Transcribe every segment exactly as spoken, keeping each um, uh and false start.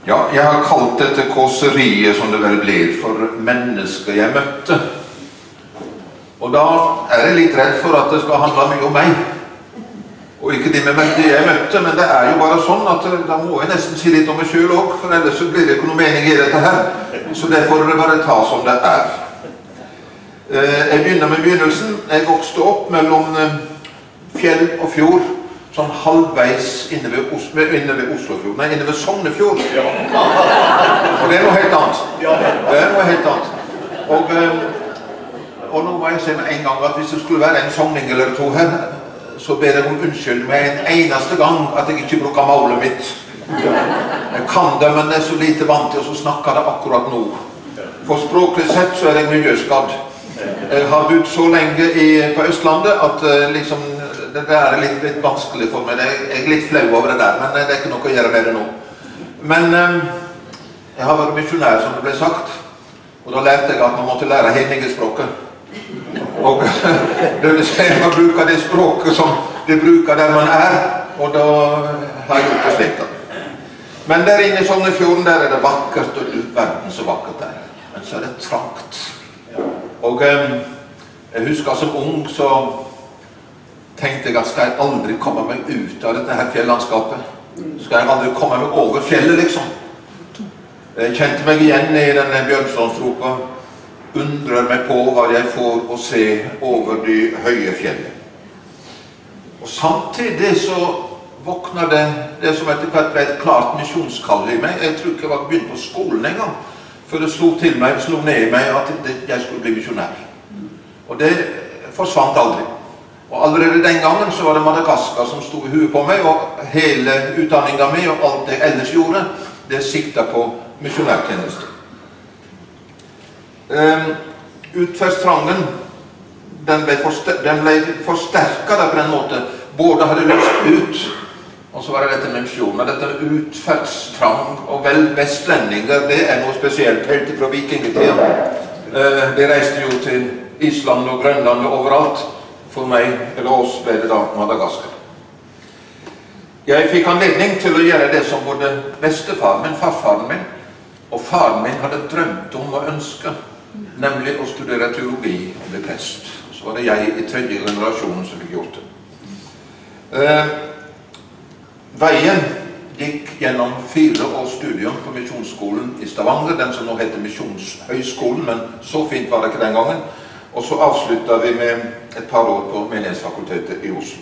Ja, jeg har kalt dette kåseriet, som det vel blir, for mennesker jeg møtte. Og da er jeg litt redd for at det skal handle mye om meg. Og ikke de med jeg møtte, men det er jo bare sånn at da må jeg nesten si litt om meg selv også, for ellers så blir det ikke noe mening i dette her. Så det får dere bare ta som det er. Jeg begynner med begynnelsen. Jeg vokste opp mellom fjell og fjord, sånn halvveis inne ved, Os inne ved Oslofjord, nei, inne ved Sognefjord. Og det er noe helt annet. Det er noe helt annet. Og, og nå må jeg si med en gang at hvis det skulle være en sogning eller to her, så ber jeg om unnskyld med en eneste gang at jeg ikke bruker maulet mitt. Jeg kan det, men jeg er så lite vant til å snakke det akkurat nå. For språklig sett så er jeg miljøskadd. Jeg har bodd så lenge i, på Østlandet at liksom, det der er litt, litt vanskelig for meg. Jeg er litt flau over det der, men det er ikke noe å gjøre med det nå. Men um, jeg har vært misjonær, som det ble sagt, og da lærte jeg at man måtte lære hedningespråket. Og det vil si at man bruker det språket som de bruker der man er, og da har jeg gjort det slik da. Men der inne i Sognefjorden, der er det vakkert, og du verden så vakkert der. Men så er det trangt. Og um, jeg husker som ung, så tenkte jeg at skal jeg aldri komme meg ut av dette her fjellandskapet? Skal jeg aldri komme meg over fjellet, liksom? Jeg kjente meg igjen i denne Bjørnstonstropa. Undrer meg på hva jeg får å se over de høye fjellet. Og samtidig så våkner det, det som etter hvert ble et klart misjonskall i meg. Jeg tror ikke jeg var begynt på skolen en gang, før det slo til meg, slo ned i meg at jeg skulle bli misjonær. Og det forsvant aldri. Og allerede den gangen så var det Madagaskar som stod i huet på meg, og hele utdanningen min og alt jeg ellers gjorde, det siktet på misjonærtjeneste. Um, utferdstrangen, den ble, forster den ble forsterket på den måten. Både hadde lyst ut, og så var det dette med misjon. Dette med utferdstrang og vel vestlendinger, det er noe spesielt, helt fra vikingetida. Uh, de reiste jo til Island og Grønland og overalt. For meg, eller oss, ble det da Madagaskar. Jeg fikk anledning til å gjøre det som både bestefaren min, farfaren min, og faren min hadde drømt om å ønske, nemlig å studere teologi og bli prest. Så var det jeg i tredje generasjonen som fikk gjort det. Eh, veien gikk gjennom fire års studium på Misjonsskolen i Stavanger, den som nå heter Misjonshøyskolen, men så fint var det ikke den gangen. Og så avsluttet vi med et par år på Menighetsfakultetet i Oslo.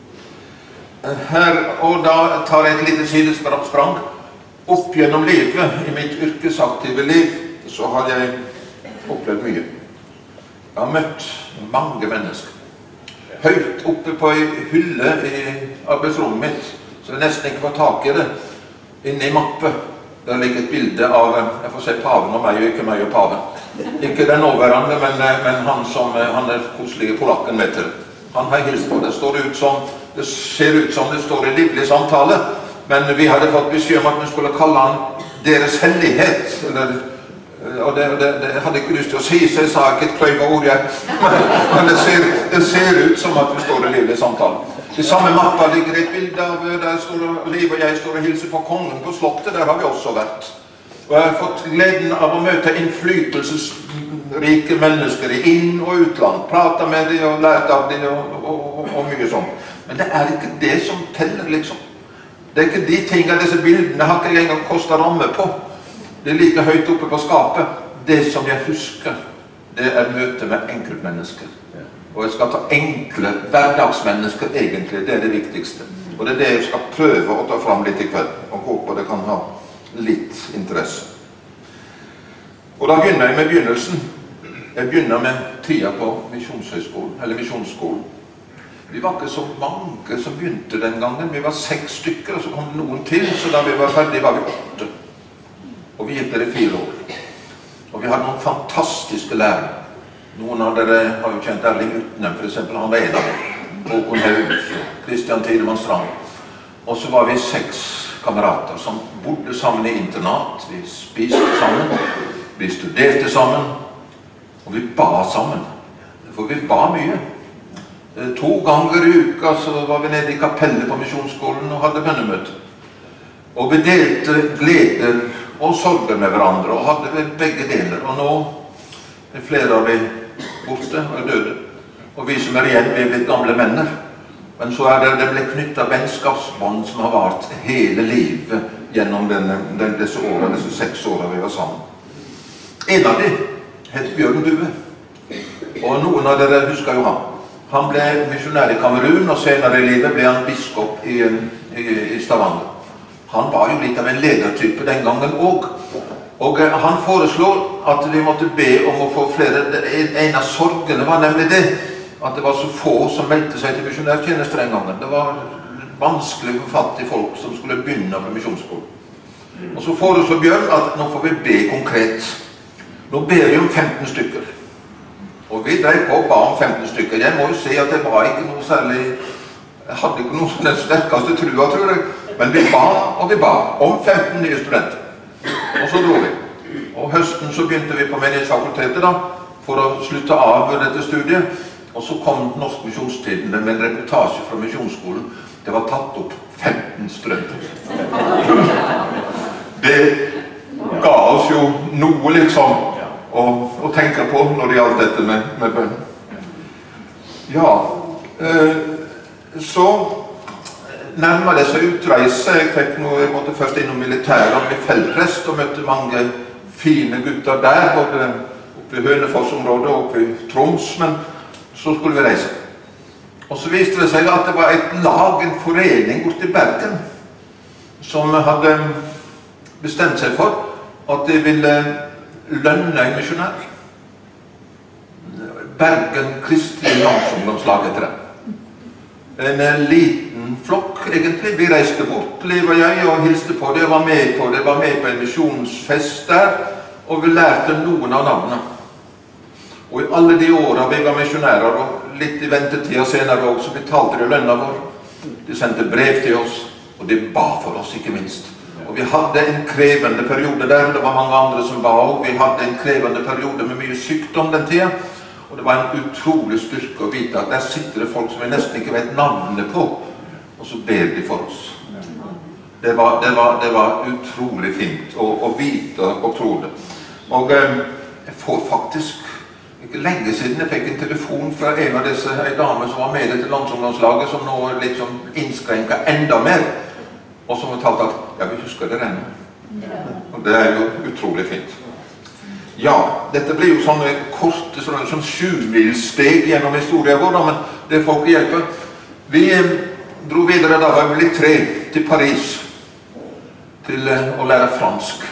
Her, og da tar jeg et lite sidesprang. Opp gjennom livet, i mitt yrkesaktive liv, så har jeg opplevd mye. Jeg har møtt mange mennesker. Høyt oppe på en hylle i arbeidsrommet mitt, så jeg nesten ikke får tak i det. Inne i mappe, der ligger et bilde av, jeg får se paven og meg, og ikke meg og paven. Ikke den nåværende, men, men han som han er koselige polakken med til. Han har hilst på. Det, står ut som, det ser ut som det står i livlig samtale, men vi hadde fått beskjed om at vi skulle kalle han deres hellighet. Eller, og det, det, det hadde jeg ikke lyst til å si, så jeg sa ikke et kløyva ord jeg. Men det ser, det ser ut som at vi står i livlig samtale. I samme mappa ligger et bilde av der står Liv og jeg står og hilser på kongen på slottet. Der har vi også vært. Og jeg har fått gleden av å møte innflytelsesrike mennesker i inn- og utland. Pratet med dem og lært av dem og, og, og, og mye sånn. Men det er ikke det som teller, liksom. Det er ikke de tingene, disse bildene har ikke engang kostet ramme på. Det er like høyt oppe på skapet. Det som jeg husker, det er møte med enkeltmennesker. Og jeg skal ta enkle hverdagsmennesker egentlig, det er det viktigste. Og det er det jeg skal prøve å ta fram litt i kveld, og håper det kan ha litt interesse. Og da begynner jeg med begynnelsen. Jeg begynner med tida på Misjonshøyskolen, eller Misjonsskolen. Vi var ikke så mange som begynte den gangen. Vi var seks stykker, og så kom noen til, så da vi var ferdige var vi åtte. Og vi gikk der i fire år. Og vi hadde noen fantastiske lærere. Noen av dere har jo kjent Erling Utnem, for eksempel han var en av dem. Håkon Haug, Kristian Tidemann Strand. Og så var vi seks kamerater som bodde sammen i internat. Vi spiste sammen, vi studerte sammen, og vi ba sammen. For vi ba mye. To ganger i uka så var vi nede i kapellet på Misjonsskolen og hadde bønnemøte. Og vi delte gleder og sorger med hverandre, og hadde begge deler. Og nå er flere av de borte og døde. Og vi som er igjen, vi er blitt gamle menner. Men så er det, det ble knyttet vennskapsbånd som har vart hele livet gjennom denne, den, disse årene, disse seks årene vi var sammen. En av dem het Bjørn Due. Og noen av dere husker jo han. Han ble misjonær i Kamerun, og senere i livet ble han biskop i, i, i Stavanger. Han var jo litt av en ledertype den gangen også. Og han foreslår at vi måtte be om å få flere. En av sorgene var nemlig det, at det var så få som meldte seg til misjonærtjenester den gangen. Det var vanskelig å få fatt i folk som skulle begynne på misjonsskolen. Og så foreslår Bjørn at nå får vi be konkret. Nå ber vi om femten stykker. Og vi drev på og ba om femten stykker. Jeg må jo si at det var ikke noe særlig, jeg hadde ikke noe sånn den sterkeste trua, tror jeg. Men vi ba, og vi ba, om femten nye studenter. Og så dro vi. Og høsten så begynte vi på menighetsfakultetet da, for å slutte av dette studiet. Og så kom Norsk Misjonstidende med en reportasje fra misjonsskolen. Det var tatt opp femten studenter. Det ga oss jo noe liksom å, å tenke på når det gjaldt dette med, med bønn. Ja, eh, så nærmer det seg utreise. Jeg fikk noe, jeg måtte først innom militæret med feltprest og møtte mange fine gutter der, både oppe i Hønefoss-området og oppe i Troms, men så skulle vi reise. Og så viste det seg at det var et lag, en forening borte i Bergen, som hadde bestemt seg for at de ville lønne en misjonær. Bergen Kristelig Landsungdomslag heter det. En liten flokk, egentlig. Vi reiste bort, Liv og jeg, og hilste på det. Jeg var med på det, jeg var med på en misjonsfest der, og vi lærte noen av navnene. Og i alle de årene vi var misjonærer, og litt i ventetida senere også, så betalte de lønna vår. De sendte brev til oss, og de ba for oss, ikke minst. Og vi hadde en krevende periode der, det var mange andre som ba også. Vi hadde en krevende periode med mye sykdom den tida. Og det var en utrolig styrke å vite at der sitter det folk som vi nesten ikke vet navnet på, og så ber de for oss. Det var, det var, det var utrolig fint å, å vite og tro det. Og eh, jeg får faktisk, ikke lenge siden jeg fikk en telefon fra en av disse, en dame som var med i dette landsungdomslaget, som nå er litt sånn innskrenket enda mer. Og som fortalte at, ja, vi husker det ennå. Og det er jo utrolig fint. Ja, dette blir jo sånne korte, sånne, sånne sjumilssteg gjennom historien vår, men det får ikke hjelpe. Vi eh, dro videre da, var vi litt tre, til Paris, til eh, å lære fransk.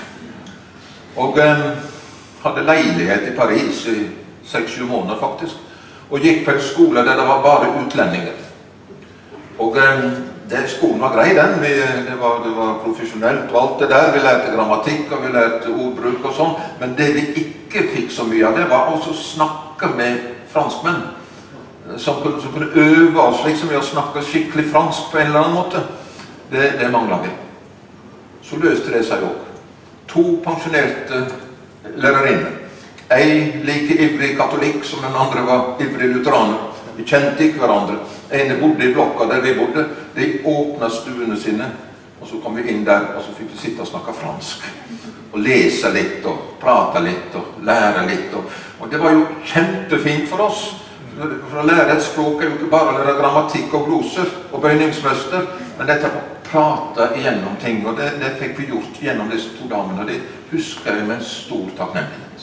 Og eh, hadde leilighet i Paris i seks-sju måneder faktisk, og gikk på en skole der det var bare utlendinger. Og eh, det, skolen var grei den, vi, det, var, det var profesjonelt og alt det der, vi lærte grammatikk og vi lærte ordbruk og sånn, men det vi ikke fikk så mye av det var også å snakke med franskmenn, som kunne, som kunne øve oss liksom i å snakke skikkelig fransk på en eller annen måte. Det, det manglet vi. Så løste det seg også. To pensjonerte lærerinner. En like ivrig katolikk som den andre var ivrig lutheraner. Vi kjente ikke hverandre. En bodde i blokka der vi bodde. De åpnet stuene sine, og så kom vi inn der, og så fikk vi sitte og snakke fransk. Og lese litt, og prate litt, og lære litt. Og, og det var jo kjempefint for oss. For å lære et språk er jo ikke bare å lære grammatikk og gloser og bøyningsmøster, men dette å prate igjennom ting, og det, det fikk vi gjort gjennom disse to damene, og det husker jeg med stor takknemlighet.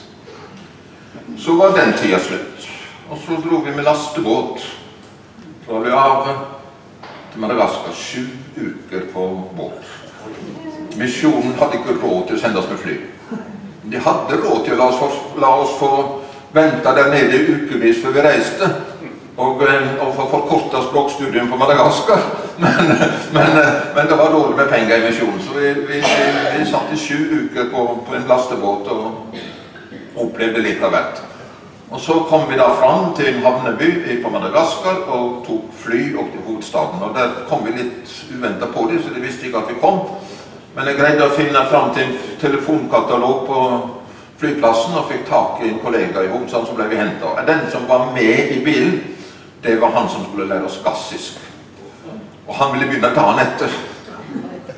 Så var den tida slutt. Og så dro vi med lastebåt fra Le Havre til Madagaskar, sju uker på båt. Misjonen hadde ikke råd til å sende oss med fly. De hadde råd til å la oss få, la oss få vente der nede i ukevis før vi reiste, og, og få forkortet språkstudien på Madagaskar. Men, men, men det var dårlig med penger i misjonen, så vi, vi, vi, vi satt i sju uker på, på en lastebåt og opplevde litt av hvert. Og så kom vi da fram til en havneby på Madagaskar og tok fly opp til hovedstaden. Og der kom vi litt uventet på det, så de visste ikke at vi kom. Men jeg greide å finne fram til en telefonkatalog på flyplassen og fikk tak i en kollega i hovedstaden, så ble vi hentet. Og den som var med i bilen, det var han som skulle lære oss gassisk. Og han ville begynne dagen etter. Og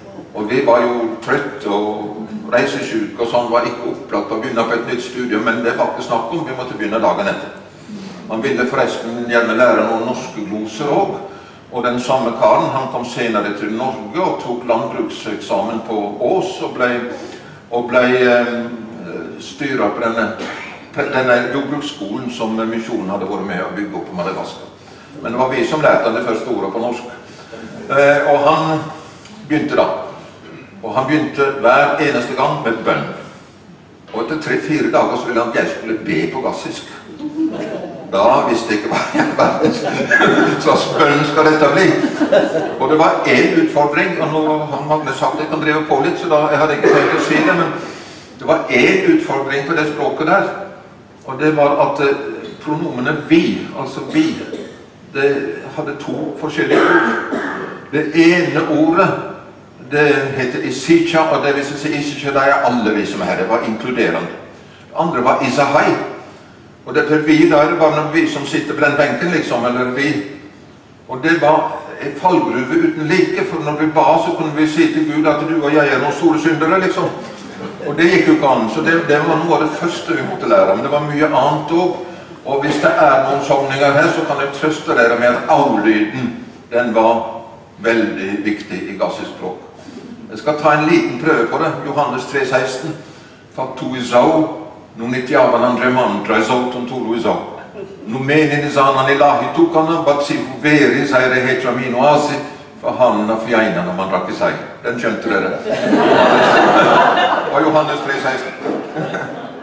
vi var jo trøtt og reisesyke, og sånn var ikke opplagt å begynne på et nytt studium, men det var ikke snakk om, vi måtte begynne dagen etter. Man ville forresten gjerne lære noen norske gloser også, og den samme karen, han kom senere til Norge og tok landbrukseksamen på Ås, og ble, og ble eh, styret på denne, denne jordbruksskolen som misjonen hadde vært med å bygge opp på Madagaskar. Men det var vi som lærte det første ordet på norsk. Eh, og han begynte da. Og han begynte hver eneste gang med bønn. Og etter tre-fire dager så ville han at jeg skulle be på gassisk. Da visste jeg ikke hva jeg var. Så bønn skal dette bli. Og det var en utfordring, og nå han hadde sagt at jeg kan drive på litt, så da jeg hadde ikke tenkt å si det, men det var en utfordring på det språket der. Og det var at pronomene vi, altså vi, det hadde to forskjellige ord. Det ene ordet, det heter Isitja, og det vil si Isitja, det er alle vi som er her, det var inkluderende. Det andre var Isahai. Og dette vi, da er det bare vi som sitter på den benken, liksom, eller vi. Og det var en fallgruve uten like, for når vi ba, så kunne vi si til Gud at du og jeg er noen store syndere, liksom. Og det gikk jo ikke an, så det, det var noe av det første vi måtte lære, men det var mye annet også. Og hvis det er noen sogninger her, så kan jeg trøste dere med at avlyden, den var veldig viktig i gassisk språk. Jeg skal ta en liten prøve på det, Johannes tre seksten. Fatu izau, nunitjavan andreman, draizoton tulu izau. Numenin izanan ilahi tukana, batsi huveri zaire hetramin oasi, fahanna fjeinan om man drakk i seg. Den skjønte dere. Og Johannes tre seksten.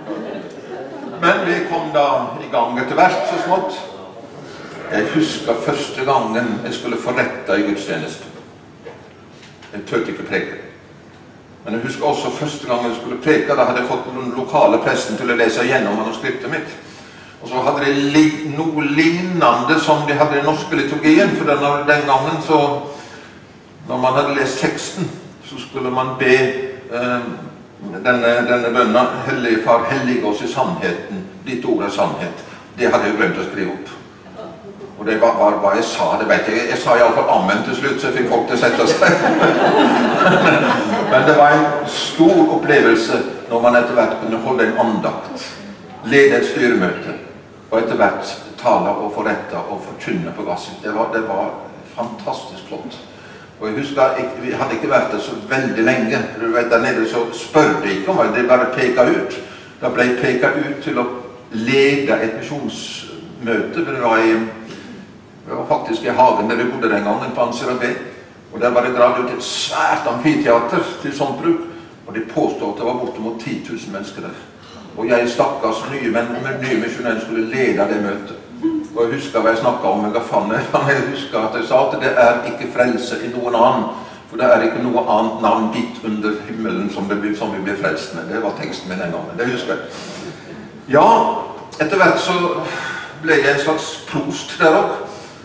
Men vi kom da i gang etter hvert så smått. Jeg husker første gangen jeg skulle forrette i gudstjeneste. Jeg tørte ikke preke. Men jeg husker også første gangen jeg skulle preke, da hadde jeg fått den lokale presten til å lese gjennom manuskriptet mitt. Og så hadde de li noe lignende som de hadde i den norske liturgien, for den, den gangen så, når man hadde lest teksten, så skulle man be eh, denne, denne bønna, Hellige Far, hellige oss i sannheten, ditt ord er sannhet. Det hadde jeg glemt å skrive opp. Og det var, var hva jeg sa, det vet jeg. Jeg sa i alle fall amen til slutt, så jeg fikk folk til å sette seg. Men det var en stor opplevelse når man etter hvert kunne holde en andakt, lede et styremøte, og etter hvert tale og forrette og forkynne på gassen. Det var, det var fantastisk flott. Og jeg husker, jeg, vi hadde ikke vært der så veldig lenge. Du vet, der nede så spør de ikke om det, det bare peka ut. Da ble jeg peka ut til å lede et misjonsmøte, for det var i Det var faktisk i hagen der vi bodde den gangen på Ansirabé. Og der var det gravd ut et svært amfiteater til sånt bruk. Og de påstod at det var bortimot ti tusen mennesker der. Og jeg stakkars nye, men nye misjonærer skulle lede det møtet. Og jeg husker hva jeg snakket om, jeg, fann, jeg husker at jeg sa at det er ikke frelse i noen annen. For det er ikke noe annet navn gitt under himmelen som, det, som vi blir frelst med. Det var teksten min den gangen, det husker jeg. Ja, etter hvert så ble jeg en slags prost der også.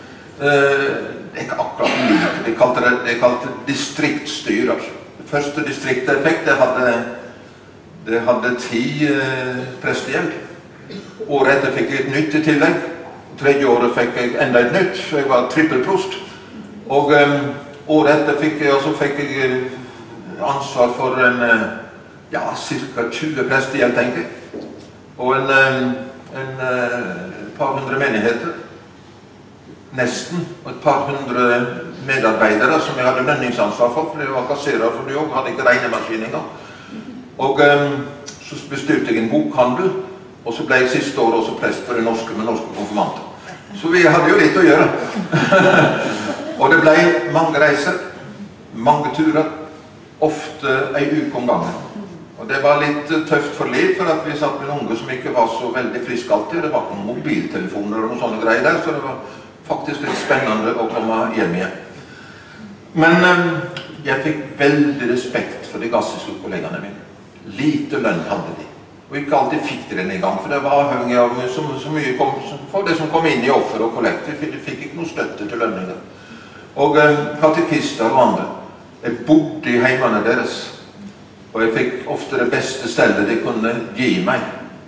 Det er ikke akkurat like, de kalte det, de kalte det distriktstyrer. Det første distriktet jeg fikk, det hadde, det hadde ti eh, prestegjeld. Året etter fikk jeg et nytt i tillegg. Tredje året fikk jeg enda et nytt, for jeg var trippelprost. Og eh, året etter fikk jeg, også fikk jeg ansvar for en, ja, cirka tjue prestegjeld, tenker jeg. Og en, en, en par hundre menigheter. Nesten, og et par hundre medarbeidere som jeg hadde lønningsansvar for, for jeg var kasserer for det også, hadde ikke regnemaskin engang. Og um, så bestyrte jeg en bokhandel, og så ble jeg siste år også prest for det norske med norske konfirmanter. Så vi hadde jo litt å gjøre. Og det ble mange reiser, mange turer, ofte ei uke om gangen. Og det var litt tøft for liv, for at vi satt med noen unge som ikke var så veldig friske alltid. Det var ikke noen mobiltelefoner og noen sånne greier der, så det var faktisk litt spennende å komme hjem igjen. Men um, jeg fikk veldig respekt for de gassiske kollegene mine. Lite lønn hadde de. Og ikke alltid fikk de den i gang, for det var avhengig av så, så mye kom, for det som kom inn i offer og kollekt. De fikk, de fikk ikke noe støtte til lønninger. Og um, katekister og andre. Jeg bodde i heimene deres, og jeg fikk ofte det beste stedet de kunne gi meg.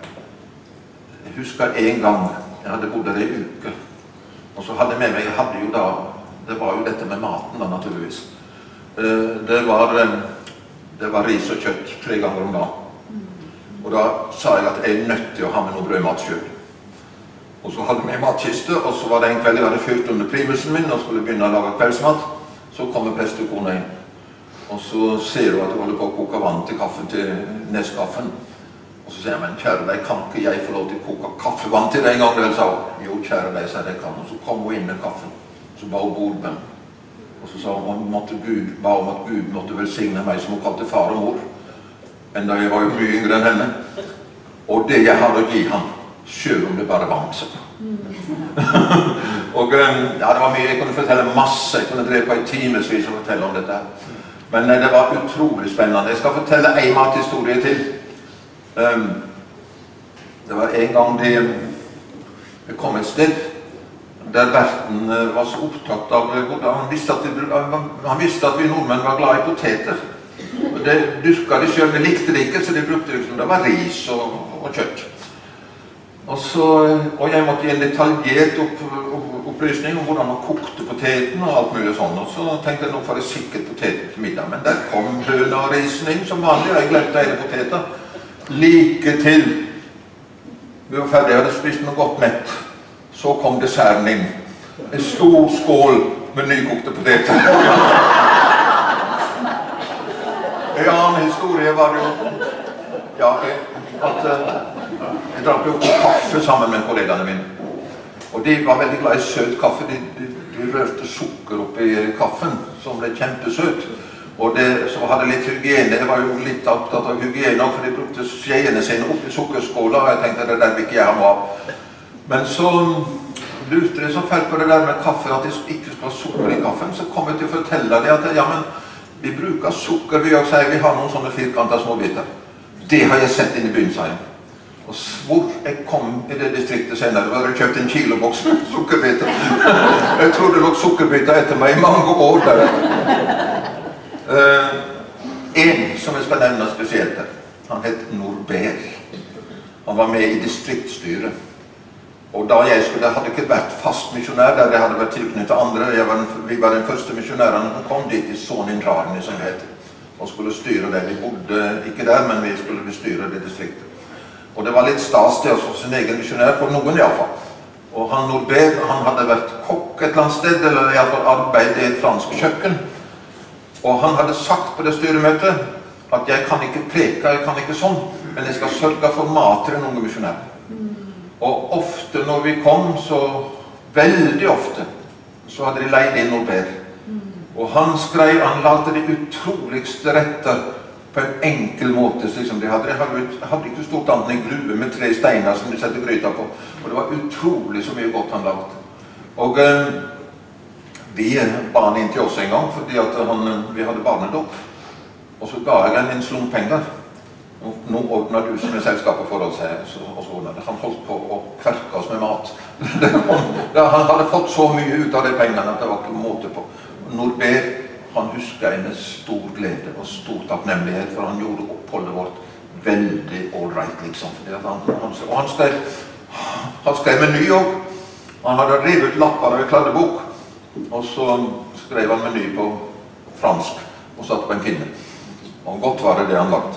Jeg husker en gang, jeg hadde bodd der en uke, og så hadde jeg med meg, jeg hadde jo da, det var jo dette med maten da naturligvis. Det var Det var ris og kjøtt tre ganger om dagen. Og da sa jeg at jeg er nødt til å ha med noe brødmat selv. Og så hadde vi matkiste, og så var det en kveld jeg hadde fyrt under primusen min og skulle begynne å lage kveldsmat. Så kommer prestekona inn. Og så ser hun at hun holder på å koke vann til kaffen til neskaffen. Og så sier jeg, men kjære deg, kan ikke jeg få lov til å koke kaffevann til deg en gang? Vel, sa hun. Jo, kjære deg, sa jeg, kan. Og så kom hun inn med kaffen. Så ba hun bordbønn. Og så sa hun, måtte Gud, ba om at Gud måtte velsigne meg, som hun kalte far og mor. Enda jeg var jo mye yngre enn henne. Og det jeg hadde å gi han, selv om det bare var så. Og ja, det var mye, jeg kunne fortelle masse, jeg kunne drepe på i timesvis og fortelle om dette. Men det var utrolig spennende. Jeg skal fortelle en mathistorie til. Um, det var en gang det, det kom et sted der verten var så opptatt av hvordan han visste at, de, han visste at vi nordmenn var glad i poteter. Og det dyrket de selv, de likte det ikke, så de brukte det som det var ris og, og kjøtt. Og, så, og jeg måtte gi en detaljert opp, opp, opplysning om hvordan man kokte poteten og alt mulig sånn. Og så tenkte jeg, nå får jeg sikkert poteter til middag. Men der kom høna og risen inn som vanlig, og jeg glemte hele poteter. Like til vi var ferdig, jeg hadde spist noe godt mett. Så kom desserten inn. En stor skål med nykokte poteter. En annen historie var jo ja, at jeg drakk jo kaffe sammen med kollegene mine. Og de var veldig glad i søt kaffe. De, de, de rørte sukker oppi kaffen, som ble kjempesøt. Og det, så hadde litt hygiene. Jeg var jo litt opptatt av hygiene, for de brukte skjeene sine oppi sukkerskåla, og jeg tenkte det der vil ikke jeg ha med av. Men så lurte de så fælt på det der med kaffe, at de ikke skulle ha sukker i kaffen, så kom jeg til å fortelle dem at ja, men vi bruker sukker, vi også sier vi har noen sånne firkanter småbiter. Det har jeg sett inn i byen, sa jeg. Og hvor jeg kom i det distriktet senere, var jeg kjøpt en kiloboks med sukkerbiter. Jeg tror det lå sukkerbiter etter meg i mange år der. Uh, en som jeg skal nevne spesielt der, han het Norbert. Han var med i distriktsstyret. Og da jeg skulle, jeg hadde ikke vært fast misjonær der, jeg hadde vært tilknyttet andre. Jeg var den, vi var den første misjonæren som kom dit i Sonindrani, som det heter, og skulle styre det. Vi bodde ikke der, men vi skulle bestyre det distriktet. Og det var litt stas til oss for sin egen misjonær, for noen i alle fall. Og han Norbert, han hadde vært kokk et eller annet sted, eller i alle fall arbeidet i et fransk kjøkken. Og han hadde sagt på det styremøtet at jeg kan ikke preke, jeg kan ikke sånn, men jeg skal sørge for mat til en unge misjonær. Og ofte når vi kom, så veldig ofte, så hadde de leid inn Norbert. Og han skrev, han lagde de utroligste retter på en enkel måte, slik som de hadde. De hadde, hadde ikke stort annet enn en grue med tre steiner som de sette gryta på. Og det var utrolig så mye godt han lagde. Og eh, vi ba han inn til oss en gang, fordi at han, vi hadde barnedåp. Og så ga jeg han en slump penger. Nå ordnet du som er selskapet for oss her, så, og så ordnet det. Han holdt på å kverke oss med mat. Han hadde fått så mye ut av de pengene at det var ikke måte på. Norbert, han husker en med stor glede og stor takknemlighet, for han gjorde oppholdet vårt veldig ålreit, liksom. Han, han, og han skrev, han skrev meny også. Han hadde revet lapper av en kladdebok, og så skrev han meny på fransk, og satt på en pinne. Og godt var det det han lagde.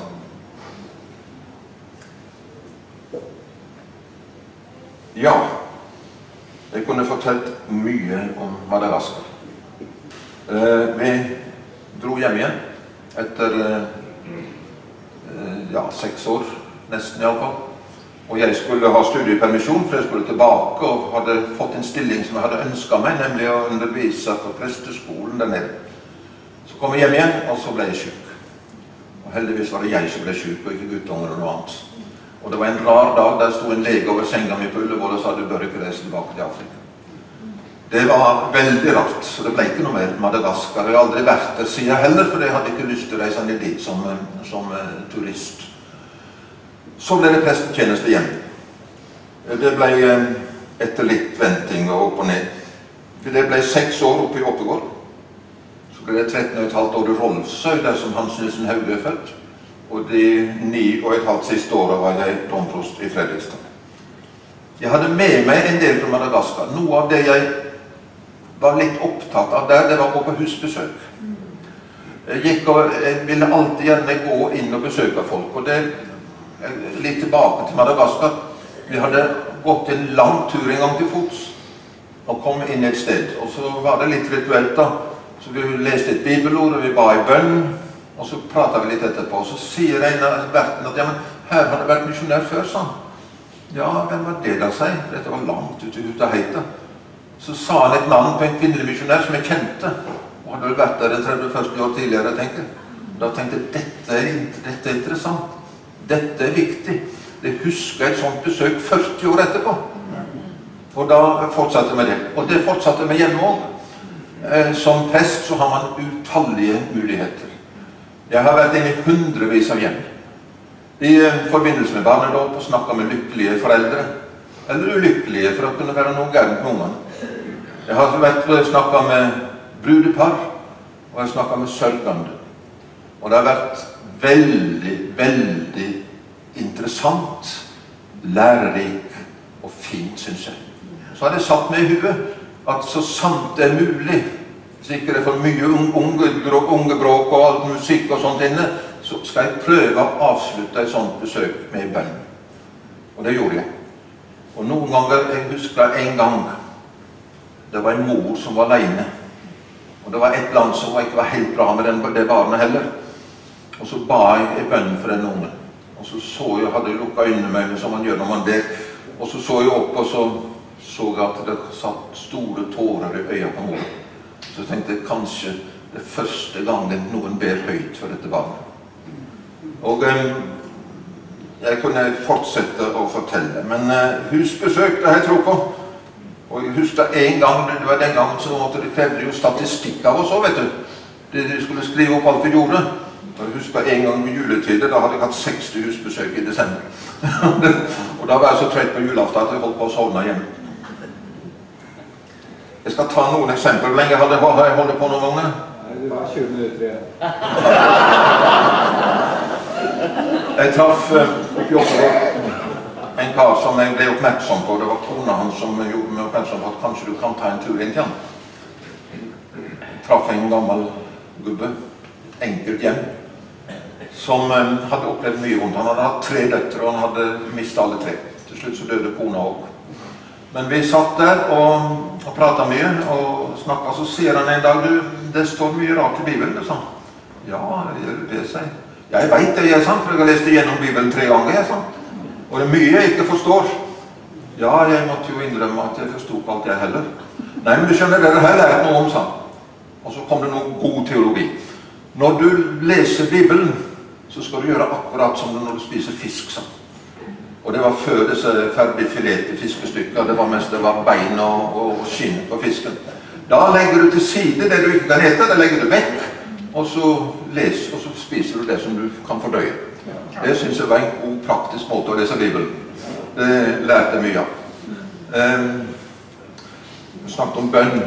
Ja, jeg kunne fortalt mye om Madagaskar. Uh, vi dro hjem igjen etter uh, ja, seks år, nesten i alle fall. Og jeg skulle ha studiepermisjon, for jeg skulle tilbake og hadde fått en stilling som jeg hadde ønsket meg, nemlig å undervise på presteskolen der nede. Så kom jeg hjem igjen, og så ble jeg syk. Og heldigvis var det jeg som ble syk, og ikke guttunger og noe annet. Og det var en rar dag, der stod en lege over senga mi på Ullevål og sa, du bør ikke reise tilbake til Afrika. Det var veldig rart, så det ble ikke noe mer Madagaskar. Jeg har aldri vært der, sier jeg heller, for jeg hadde ikke lyst til å reise ned dit som, som uh, turist. Så ble det prestetjeneste hjem. Det ble uh, etter litt venting og opp og ned. Det ble seks år oppe i Oppegård. Så ble det tretten og et halvt år i Rolfsøy, der som Hans Nilsen Hauge er født. Og de ni og et halvt siste året var jeg domprost i Fredrikstad. Jeg hadde med meg en del fra Madagaskar. Noe av det jeg var litt opptatt av der, det var å gå på husbesøk. Jeg gikk og jeg ville alltid gjerne gå inn og besøke folk, og det er litt tilbake til Madagaskar. Vi hadde gått en lang tur en gang til fots, og kom inn et sted, og så var det litt rituelt da. Så vi leste et bibelord, og vi ba i bønn, og så pratet vi litt etterpå, og så sier en av verten at ja, men her har det vært misjonær før, sånn. Ja, hvem var det da, sier? Dette var langt ute ut av heita. Så sa han et navn på en kvinnelig misjonær som jeg kjente, og hadde vel vært der den tredje første år tidligere, tenker jeg. Da tenkte jeg, dette er, dette er interessant. Dette er viktig. Jeg husker et sånt besøk førti år etterpå. Og da fortsatte jeg med det. Og det fortsatte med hjemme også. Eh, som prest så har man utallige muligheter. Jeg har vært inne i hundrevis av hjem. I eh, forbindelse med barnedåp og snakket med lykkelige foreldre. Eller ulykkelige, for å kunne være noe gærent med ungene. Jeg har vært snakket med brudepar, og jeg har snakket med sørgende. Og det har vært veldig, veldig interessant, lærerik og fint, synes jeg. Så har jeg satt meg i huet at så sant det er mulig, sikkert for mye unge, unge bråk og all musikk og sånt inne, så skal jeg prøve å avslutte et sånt besøk med bønn. Og det gjorde jeg. Og noen ganger, jeg husker en gang, det var en mor som var alene. Og det var et land som ikke var helt bra med den, det barnet heller. Og så ba jeg i bønn for den ungen. Og så så jeg, hadde jeg lukket øynene med meg som man gjør når man der. Og så så jeg opp, og så så jeg at det satt store tårer i øynene på mor. Så tenkte jeg kanskje det første gangen noen ber høyt for dette barnet. Og um, jeg kunne fortsette å fortelle, men uh, husbesøk, det har jeg tro på. Og jeg husker en gang, det var den gangen så måtte de krevde jo statistikk av oss også, vet du. De, de skulle skrive opp alt vi gjorde. Og jeg husker en gang med juletider, da hadde jeg hatt seksti husbesøk i desember. Og da var jeg så trett på julaften at jeg holdt på å sovne hjemme. Jeg skal ta noen eksempler. Hvor lenge har jeg holdt på noen ganger? Det var tjue minutter igjen. Jeg traff uh, oppi Oslo en kar som jeg ble oppmerksom på. Det var kona hans som gjorde meg oppmerksom på at kanskje du kan ta en tur inn til han. Jeg traff en gammel gubbe, enkelt hjem, som um, hadde opplevd mye rundt. Han hadde hatt tre døtre, og han hadde mistet alle tre. Til slutt så døde kona også. Men vi satt der og, og pratet mye og snakket, så sier han en dag, du, det står mye rart i Bibelen, det sa han. Ja, gjør det seg. Ja, jeg vet det, jeg sa, for jeg har lest igjennom Bibelen tre ganger, jeg sa. Og det er mye jeg ikke forstår. Ja, jeg måtte jo innrømme at jeg forstod alt jeg heller. Nei, men du skjønner, dere har lært noe om, sa han. Og så kom det noe god teologi. Når du leser Bibelen, så skal du gjøre akkurat som når du spiser fisk, sa han. Og det var før disse ferdig filete fiskestykker, det var mest det var bein og, og skinn på fisken. Da legger du til side det du ikke kan hete, det legger du vekk, og så les, og så spiser du det som du kan fordøye. Det synes jeg var en god praktisk måte å lese Bibelen. Det lærte jeg mye av. Um, jeg snakket om bønn.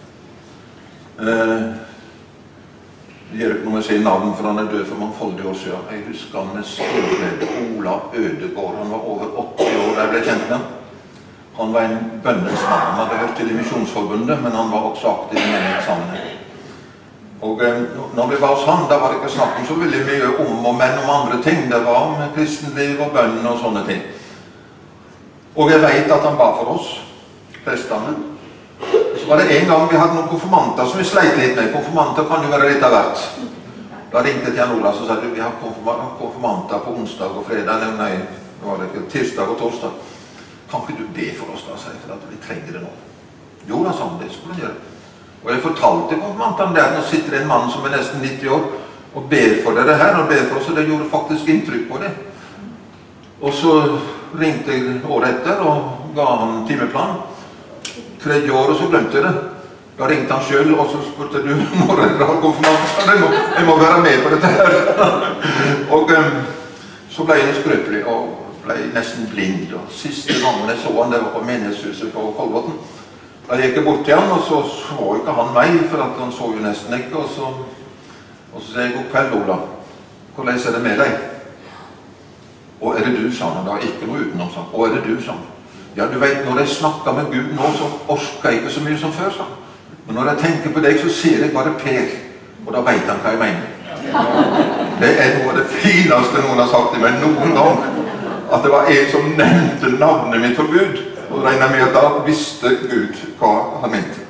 Uh, Det gjør ikke noe med å si navn, for han er død for mangfoldige år siden. Jeg husker han med storglede, Ola Ødegård. Han var over åtti år da jeg ble kjent med han. Han var en bønnens mann. Han hadde hørt til i Misjonsforbundet, men han var også aktiv i menighetssammenheng. Og eh, når vi var hos han, da var det ikke snakk om så veldig mye om og menn om andre ting. Det var om kristenliv og bønn og sånne ting. Og jeg vet at han ba for oss, prestene. Så var det en gang vi hadde noen konfirmanter som vi sleit litt med. Konfirmanter kan jo være litt av hvert. Da ringte jeg til Jan Ola og sa vi har konfirmanter på onsdag og fredag. Nei, det var det ikke. Tirsdag og torsdag. Kan ikke du be for oss da, sa jeg, for at vi trenger det nå? Jo da, sa han, det skulle han gjøre. Og jeg fortalte konfirmantene der, nå sitter en mann som er nesten nitti år og ber for dere her, og ber for oss, og det gjorde faktisk inntrykk på det. Og så ringte jeg året etter og ga han timeplan. Tredje år, og så glemte jeg det. Da ringte han selv, og så spurte du, når er det konfirmant? Jeg må, jeg må være med på dette her. Og um, så ble jeg skrøpelig, og ble nesten blind. Og siste gangen jeg så han, det var på menighetshuset på Kolbotn. Da gikk jeg bort til han, og så så ikke han meg, for at han så jo nesten ikke. Og så, og så sier jeg, god kveld, Ola. Hvordan er det med deg? Og er det du, sa han. Det var ikke noe utenom, sa han. Og er det du, sa han. Ja, du vet, når jeg snakker med Gud nå, så orsker jeg ikke så mye som før, sa han. Men når jeg tenker på deg, så ser jeg bare Per, og da vet han hva jeg mener. Det er noe av det fineste noen har sagt til meg noen gang. At det var en som nevnte navnet mitt for Gud, og regnet med at da visste Gud hva han mente.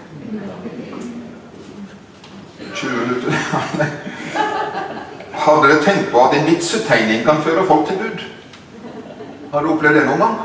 tjue minutter. Hadde dere tenkt på at en vitsetegning kan føre folk til Gud? Har du opplevd det noen gang?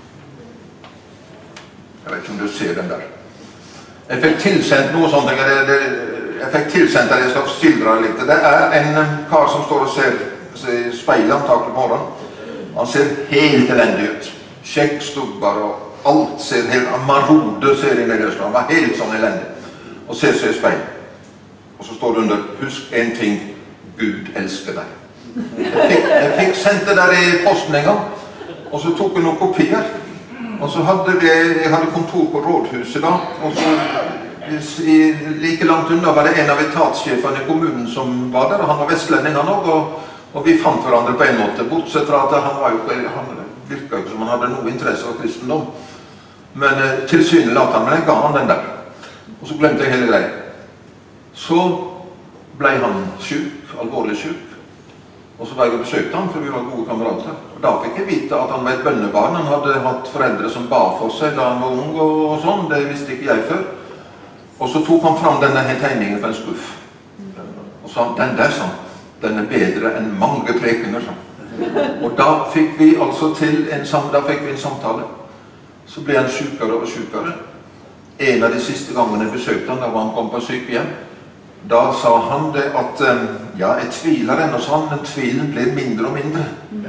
Jeg vet ikke om du ser den der. Jeg fikk tilsendt noe sånt, jeg fikk tilsendt at jeg skal skildre litt. Det er en kar som står og ser, ser speilet antakelig på morgenen. Han ser helt elendig ut. Skjeggstubber og alt ser helt, marode ser inn i løsene. Han var helt sånn elendig. Og ser seg i speilet. Og så står det under, husk en ting, Gud elsker deg. Jeg fikk, jeg fikk sendt det der i posten en gang, og så tok jeg noen kopier. Og så hadde vi, jeg hadde kontor på rådhuset da, og så i, like langt unna var det en av etatssjefene i kommunen som var der, og han var vestlending han også, og, og vi fant hverandre på en måte, bortsett fra at han, var jo, han virket jo som han hadde noe interesse av kristendom. Men eh, tilsynet la han, men jeg ga han den der. Og så glemte jeg hele greia. Så ble han syk, alvorlig syk, og så var jeg og besøkte han, for vi var gode kamerater. Og da fikk jeg vite at han var et bønnebarn. Han hadde hatt foreldre som ba for seg da han var ung og sånn. Det visste ikke jeg før. Og så tok han fram denne tegningen fra en skuff. Og sa han, den der, sånn, den er bedre enn mange prekener, sånn. Og da fikk vi altså til en, da fikk vi en samtale. Så ble han sykere og sykere. En av de siste gangene jeg besøkte han, da var han kom på sykehjem. Da sa han det at, ja, jeg tviler ennå, sa han, men tvilen blir mindre og mindre.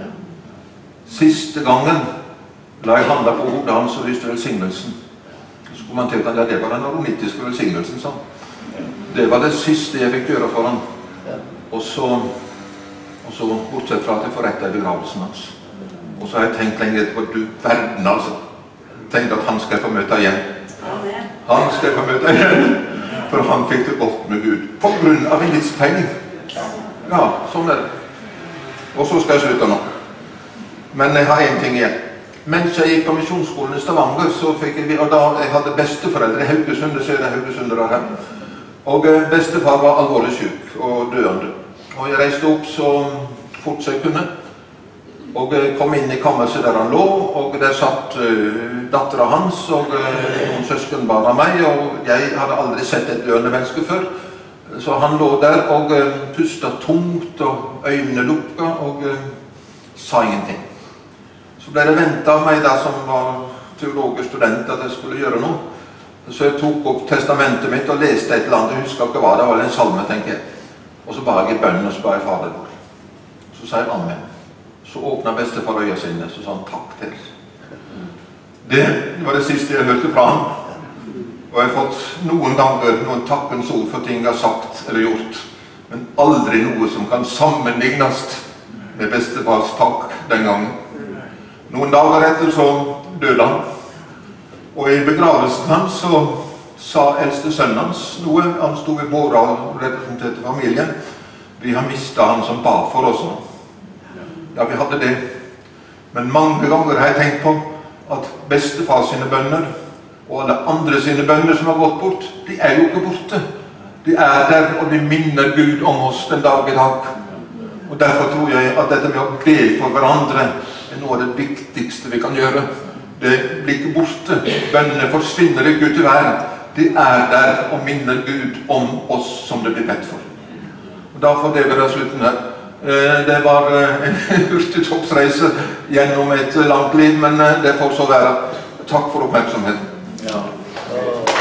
Siste gangen la jeg handa på hodet hans og lyste velsignelsen. Så kommenterte han, ja, det var den aronittiske velsignelsen, sa han. Det var det siste jeg fikk gjøre for han. Og så, og så bortsett fra at jeg forrettet i begravelsen hans. Og så har jeg tenkt lenge etterpå, du verden altså. Tenk at han skal få møte igjen. Han skal få møte igjen. For han fikk det godt med Gud. På grunn av en livstegning. Ja, sånn er det. Og så skal jeg slutte nå. Men jeg har en ting igjen. Mens jeg gikk på misjonsskolen i Stavanger, så fikk jeg, og da jeg hadde besteforeldre i Haugesund, det ser jeg Haugesundere her. Og bestefar var alvorlig syk og døende. Og jeg reiste opp så fort som jeg kunne. Og kom inn i kammerset der han lå, og der satt uh, datteren hans og uh, noen søskenbarn av meg, og jeg hadde aldri sett et døende menneske før. Så han lå der og uh, pustet tungt, og øynene lukket, og uh, sa ingenting. Så ble det ventet av meg da som var teologisk student at jeg skulle gjøre noe. Så jeg tok opp testamentet mitt og leste et eller annet, jeg husker ikke hva, det var en salme, tenker jeg. Og så ba jeg i bønnen, og så ba jeg Fader vår. Så sa jeg Amen. Så åpnet bestefar øya sine, så sa han takk til. Det var det siste jeg hørte fra han. Og jeg har fått noen ganger noen takkens ord for ting jeg har sagt eller gjort. Men aldri noe som kan sammenlignes med bestefars takk den gangen. Noen dager etter så døde han. Og i begravelsen hans så sa eldste sønnen hans noe. Han stod i båra og representerte familien. Vi har mistet han som ba for oss nå. Ja, vi hadde det. Men mange ganger har jeg tenkt på at bestefar sine bønner og alle andre sine bønner som har gått bort, de er jo ikke borte. De er der, og de minner Gud om oss den dag i dag. Og derfor tror jeg at dette med å be for hverandre er noe av det viktigste vi kan gjøre. Det blir ikke borte. Bønnene forsvinner ikke ut i verden. De er der og minner Gud om oss som det blir bedt for. Og da får det være slutten her. Det var en hurtig toppsreise gjennom et langt liv, men det får så være. Takk for oppmerksomheten. Ja.